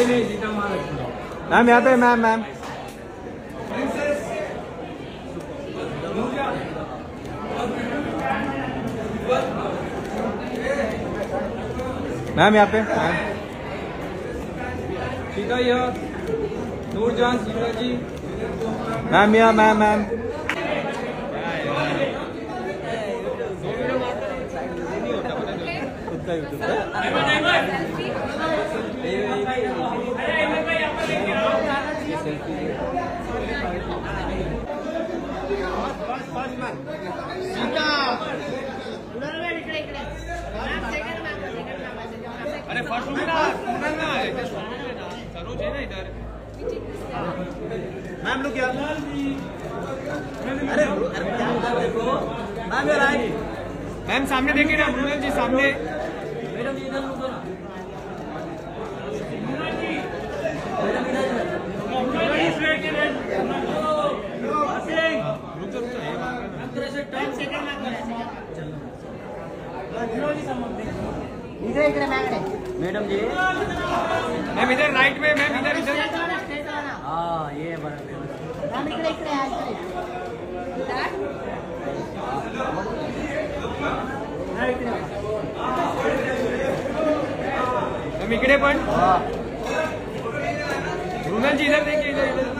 ma'am यहाँ पे ma'am ma'am ma'am यहाँ पे मैम सीधा यहाँ नूरजान सीधा जी मैम यहाँ मैम अरे फर्स्ट ना सरोज है ना इधर मैम लोग क्या अरे मैम यार आए मैम सामने देखिए ना ब्रूनल जी सामने मैडम इधर रुको ना मैडम जी मैम इधर राइट में मैम इधर इधर हाँ ये बराबर मैम इकडे पण ब्रूनल जी इधर देखिए इधर इधर